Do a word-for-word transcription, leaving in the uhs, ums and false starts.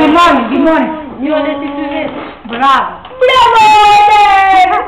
Dimone, Dimone. Io ho detto tu. Bravo. Bravo!